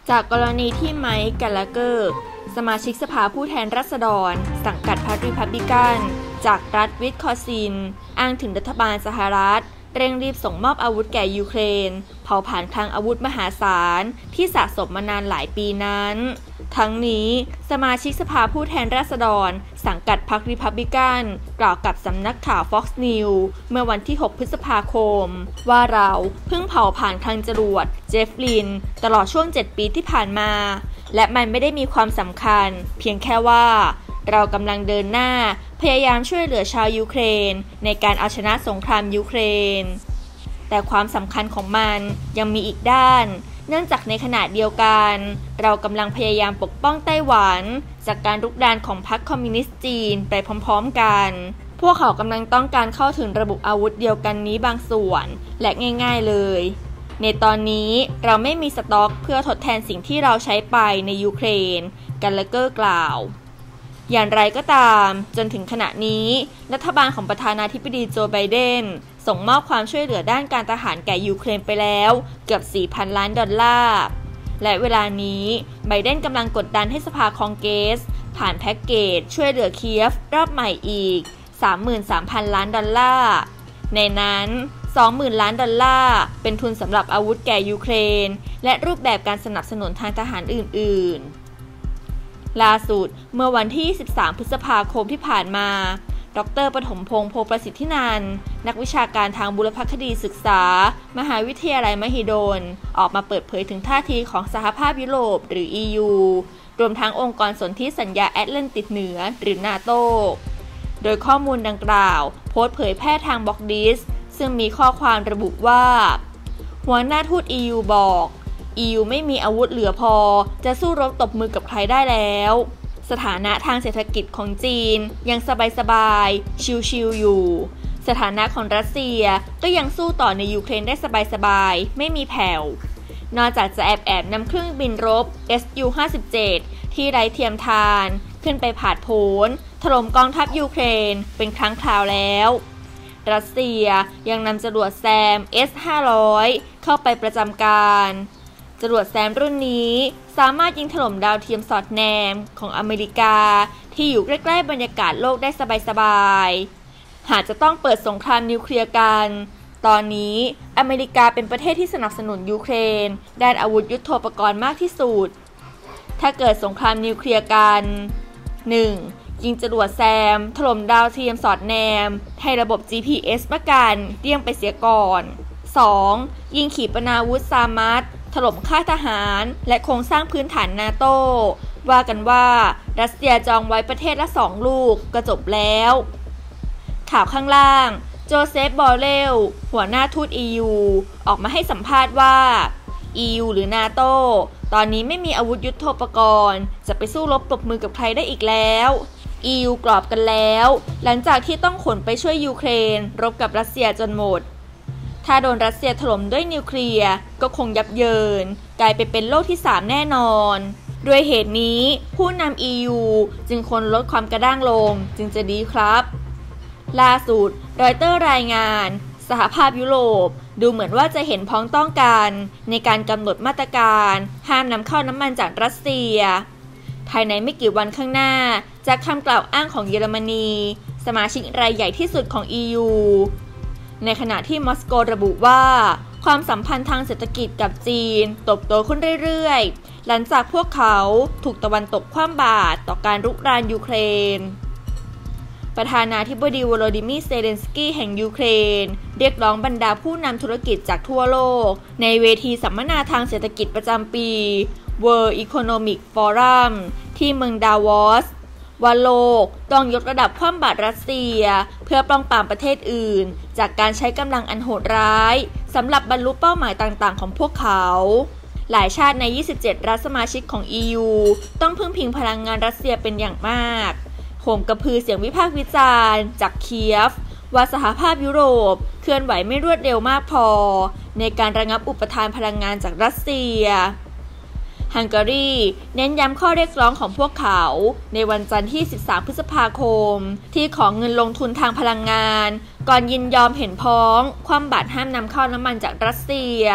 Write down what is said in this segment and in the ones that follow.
จากกรณีที่ไมค์ แกลลาเกอร์สมาชิกสภาผู้แทนราษฎรสังกัดพรรครีพับลิกันจากรัฐวิสคอนซินอ้างถึงรัฐบาลสหรัฐเร่งรีบส่งมอบอาวุธแก่ยูเครนเผาผลาญคลังอาวุธมหาศาลที่สะสมมานานหลายปีนั้นทั้งนี้สมาชิกสภาผู้แทนราษฎรสังกัดพรรครีพับลิกันกล่าวกับสำนักข่าว Fox News เมื่อวันที่ 6 พฤษภาคมว่าเราเพิ่งเผาผลาญคลังจรวดเจฟลินตลอดช่วง 7 ปีที่ผ่านมาและมันไม่ได้มีความสำคัญเพียงแค่ว่าเรากำลังเดินหน้าพยายามช่วยเหลือชาวยูเครนในการเอาชนะสงครามยูเครนแต่ความสำคัญของมันยังมีอีกด้านเนื่องจากในขณะเดียวกันเรากำลังพยายามปกป้องไต้หวันจากการรุกรานของพรรคคอมมิวนิสต์จีนไปพร้อมๆกันพวกเขากำลังต้องการเข้าถึงระบบอาวุธเดียวกันนี้บางส่วนและง่ายๆเลยในตอนนี้เราไม่มีสต็อกเพื่อทดแทนสิ่งที่เราใช้ไปในยูเครนแกลลาเกอร์กล่าวอย่างไรก็ตามจนถึงขณะนี้รัฐบาลของประธานาธิบดีโจไบเดนส่งมอบความช่วยเหลือด้านการทหารแก่ยูเครนไปแล้วเกือบ 4,000 ล้านดอลลาร์และเวลานี้ไบเดนกำลังกดดันให้สภาคองเกรสผ่านแพ็กเกจช่วยเหลือเคียฟรอบใหม่อีก 33,000 ล้านดอลลาร์ในนั้น 20,000 ล้านดอลลาร์เป็นทุนสำหรับอาวุธแก่ยูเครนและรูปแบบการสนับสนุนทางทหารอื่นๆล่าสุดเมื่อวันที่ 23 พฤษภาคมที่ผ่านมาดร.ปฐมพงษ์โพประสิทธินันท์นักวิชาการทางบุรพคดีศึกษามหาวิทยาลัยมหิดลออกมาเปิดเผยถึงท่าทีของสหภาพยุโรปหรือ EU รวมทั้งองค์กรสนธิสัญญาแอตแลนติกเหนือหรือนาโตโดยข้อมูลดังกล่าวโพสต์เผยแพร่ทางบล็อกดิสซึ่งมีข้อความระบุว่าหัวหน้าทูต EU บอก EU ไม่มีอาวุธเหลือพอจะสู้รบตบมือกับใครได้แล้วสถานะทางเศรษฐกิจของจีนยังสบายๆชิลๆอยู่สถานะของรัสเซียก็ยังสู้ต่อในยูเครนได้สบายๆไม่มีแผ่วนอกจากจะแอบนำเครื่องบินรบ Su-57 ที่ไร้เทียมทานขึ้นไปผาดโผนถล่มกองทัพยูเครนเป็นครั้งคราวแล้วรัสเซียยังนำจรวดแซม S-500 เข้าไปประจำการจรวดแซมรุ่นนี้สามารถยิงถล่มดาวเทียมสอดแนมของอเมริกาที่อยู่ใกล้ๆบรรยากาศโลกได้สบายๆหากจะต้องเปิดสงครามนิวเคลียร์กันตอนนี้อเมริกาเป็นประเทศที่สนับสนุนยูเครนด้านอาวุธยุทโธปกรณ์มากที่สุดถ้าเกิดสงครามนิวเคลียร์กัน 1. ยิงจรวดแซมถล่มดาวเทียมสอดแนมให้ระบบ GPS ประกันเลี่ยงไปเสียก่อน 2. ยิงขีปนาวุธซามัสถล่มค่ายทหารและโครงสร้างพื้นฐานนาโต้ว่ากันว่ารัสเซียจองไว้ประเทศละ2ลูกก็จบแล้วข่าวข้างล่างโจเซฟบอเรลหัวหน้าทูต EU ออกมาให้สัมภาษณ์ว่า EU หรือนาโต้ตอนนี้ไม่มีอาวุธยุทโธปกรณ์จะไปสู้รบปรบมือกับใครได้อีกแล้ว EU กรอบกันแล้วหลังจากที่ต้องขนไปช่วยยูเครนรบกับรัสเซียจนหมดถ้าโดนรัสเซียถล่มด้วยนิวเคลียร์ก็คงยับเยินกลายไปเป็นโลกที่3แน่นอนด้วยเหตุนี้ผู้นำ EU จึงควรลดความกระด้างลงจึงจะดีครับล่าสุดรอยเตอร์รายงานสหภาพยุโรปดูเหมือนว่าจะเห็นพ้องต้องกันในการกำหนดมาตรการห้ามนำเข้าน้ำมันจากรัสเซียภายในไม่กี่วันข้างหน้าจากคำกล่าวอ้างของเยอรมนีสมาชิกรายใหญ่ที่สุดของ EUในขณะที่มอสโกระบุว่าความสัมพันธ์ทางเศรษฐกิจกับจีนเติบโตขึ้นเรื่อยๆหลังจากพวกเขาถูกตะวันตกคว่ำบาตรต่อการรุกรานยูเครนประธานาธิบดีโวโลดิมีร์ เซเลนสกี้แห่งยูเครนเรียกร้องบรรดาผู้นำธุรกิจจากทั่วโลกในเวทีสัมมนาทางเศรษฐกิจประจำปี World Economic Forum ที่เมืองดาวอสว่าโลกต้องยกระดับคว่ำบาตรรัสเซียเพื่อป้องปรามประเทศอื่นจากการใช้กำลังอันโหดร้ายสำหรับบรรลุเป้าหมายต่างๆของพวกเขาหลายชาติใน27รัฐสมาชิกของ EU ต้องพึ่งพิงพลังงานรัสเซียเป็นอย่างมากโหมกระพือเสียงวิพากษ์วิจารณ์จากเคียฟว่าสหภาพยุโรปเคลื่อนไหวไม่รวดเร็วมากพอในการระงับอุปทานพลังงานจากรัสเซียฮังการีเน้นย้ำข้อเรียกร้องของพวกเขาในวันจันทร์ที่ 13 พฤษภาคมที่ขอเงินลงทุนทางพลังงานก่อนยินยอมเห็นพ้องคว่ำบาตรห้ามนำเข้าน้ำมันจากรัสเซีย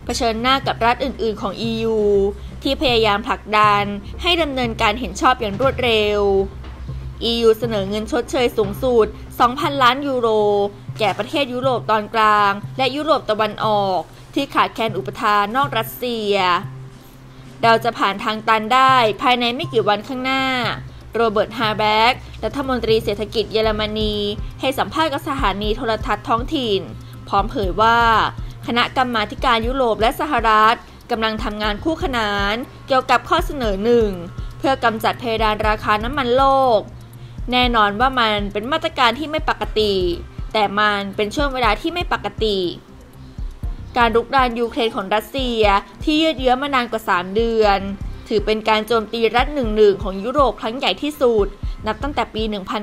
เผชิญหน้ากับรัฐอื่นๆของ EU ที่พยายามผลักดันให้ดำเนินการเห็นชอบอย่างรวดเร็ว EU เสนอเงินชดเชยสูงสุด 2,000 ล้านยูโรแก่ประเทศยุโรปตอนกลางและยุโรปตะวันออกที่ขาดแคลนอุปทานนอกรัสเซียเราจะผ่านทางตันได้ภายในไม่กี่วันข้างหน้าโรเบิร์ต ฮาแบกรัฐมนตรีเศรษฐกิจเยอรมนีให้สัมภาษณ์กับสถานีโทรทัศน์ท้องถิ่นพร้อมเผยว่าคณะกรรมาธิการยุโรปและสหรัฐกำลังทำงานคู่ขนานเกี่ยวกับข้อเสนอหนึ่งเพื่อกำจัดเพดานราคาน้ำมันโลกแน่นอนว่ามันเป็นมาตรการที่ไม่ปกติแต่มันเป็นช่วงเวลาที่ไม่ปกติการรุกรานยูเครนของรัสเซียที่ยืดเยื้อมานานกว่า 3 เดือนถือเป็นการโจมตีรัฐหนึ่งของยุโรปครั้งใหญ่ที่สุดนับตั้งแต่ปี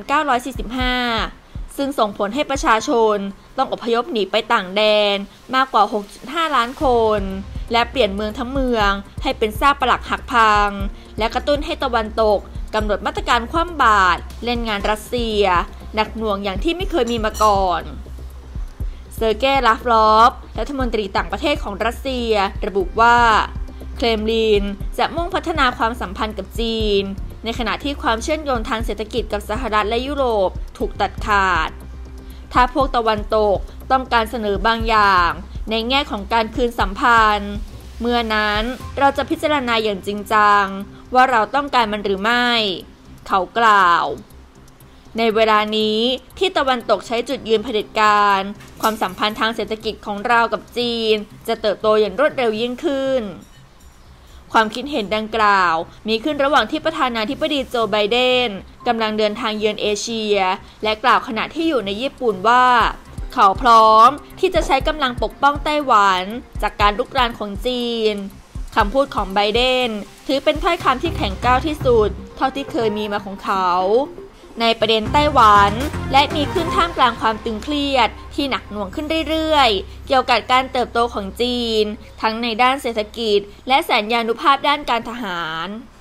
1945 ซึ่งส่งผลให้ประชาชนต้องอพยพหนีไปต่างแดนมากกว่า 6.5 ล้านคนและเปลี่ยนเมืองทั้งเมืองให้เป็นซากปรักหักพังและกระตุ้นให้ตะวันตกกำหนดมาตรการคว่ำบาตรเล่นงานรัสเซียหนักหน่วงอย่างที่ไม่เคยมีมาก่อนเซอร์เกย์ ลาฟรอฟรัฐมนตรีต่างประเทศของรัสเซียระบุว่าเครมลินจะมุ่งพัฒนาความสัมพันธ์กับจีนในขณะที่ความเชื่อมโยงทางเศรษฐกิจกับสหรัฐและยุโรปถูกตัดขาดถ้าพวกตะวันตกต้องการเสนอบางอย่างในแง่ของการคืนสัมพันธ์เมื่อนั้นเราจะพิจารณาอย่างจริงจังว่าเราต้องการมันหรือไม่เขากล่าวในเวลานี้ที่ตะวันตกใช้จุดยืนเผด็จการความสัมพันธ์ทางเศรษฐกิจของเรากับจีนจะเติบโตอย่างรวดเร็วยิ่งขึ้นความคิดเห็นดังกล่าวมีขึ้นระหว่างที่ประธานาธิบดีโจไบเดนกำลังเดินทางเยือนเอเชียและกล่าวขณะที่อยู่ในญี่ปุ่นว่าเขาพร้อมที่จะใช้กำลังปกป้องไต้หวันจากการรุกรานของจีนคำพูดของไบเดนถือเป็นถ้อยคำที่แข็งกร้าวที่สุดเท่าที่เคยมีมาของเขาในประเด็นไต้หวันและมีขึ้นท่ามกลางความตึงเครียดที่หนักหน่วงขึ้นเรื่อยๆเกี่ยวกับการเติบโตของจีนทั้งในด้านเศรษฐกิจและสัญญานุภาพด้านการทหาร